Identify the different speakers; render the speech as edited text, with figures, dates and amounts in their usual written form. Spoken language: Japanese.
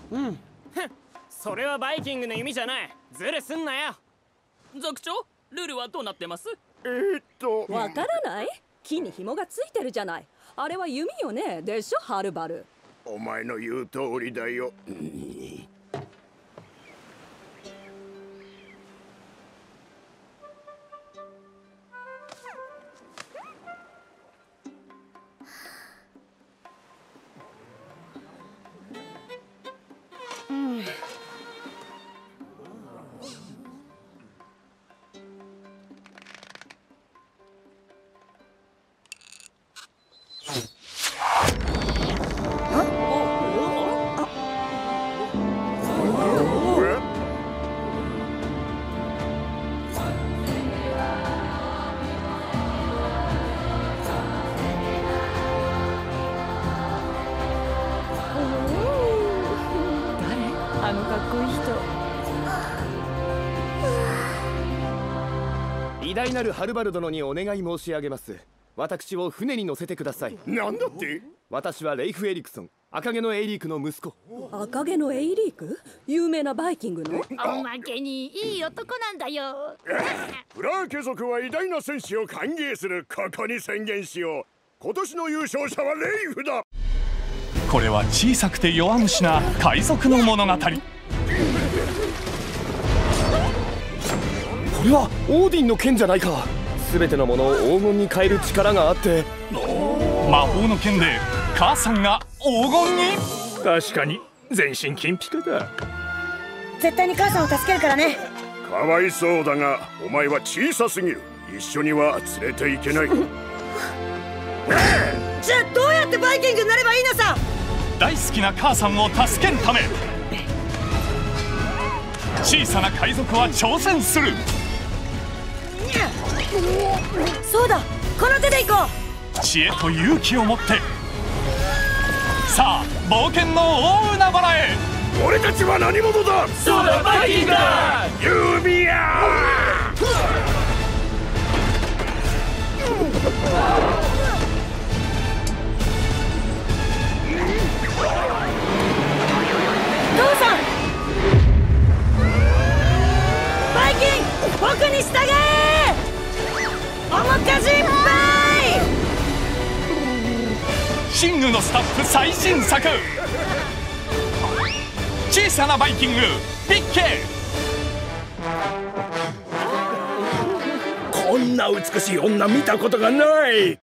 Speaker 1: うん。それはバイキングの弓じゃない。ズルすんなよ。
Speaker 2: 族長、ルールはどうなってます？
Speaker 3: わからない？木に紐がついてるじゃない。あれは弓よね。でしょ、はるばる。
Speaker 4: お前の言う通りだよ。
Speaker 3: あのかっこいい人。
Speaker 5: 偉大なるハルバル殿にお願い申し上げます。私を船に乗せてください。
Speaker 4: なんだって？
Speaker 5: 私はレイフ・エリクソン、赤毛のエイリークの息子。
Speaker 3: 赤毛のエイリーク？有名なバイキングの？
Speaker 6: おまけにいい男なんだよ。
Speaker 4: フラー家族は偉大な戦士を歓迎する。ここに宣言しよう。今年の優勝者はレイフだ。
Speaker 7: これは小さくて弱虫な海賊の物語。こ
Speaker 5: れはオーディンの剣じゃないか。全てのものを黄金に変える力があって、
Speaker 7: 魔法の剣で母さんが黄金に。
Speaker 8: 確かに全身金ピカだ。
Speaker 9: 絶対に母さんを助けるからね。
Speaker 4: かわいそうだがお前は小さすぎる。一緒には連れていけない。
Speaker 9: じゃあどうやってバイキングになればいいのさ。
Speaker 7: 大好きな母さんを助けるため、小さな海賊は挑戦する。
Speaker 9: そうだ、この手で行こ
Speaker 7: う。知恵と勇気を持って、さあ冒険の大海原へ。
Speaker 4: 俺たちは何者だ。
Speaker 2: そうだ、バイキングだ。
Speaker 4: ユービア
Speaker 9: 父さん、バイキン、僕に従え。面かじいっぱい。
Speaker 7: シングのスタッフ最新作、小さなバイキングピッケ。
Speaker 8: こんな美しい女見たことがない。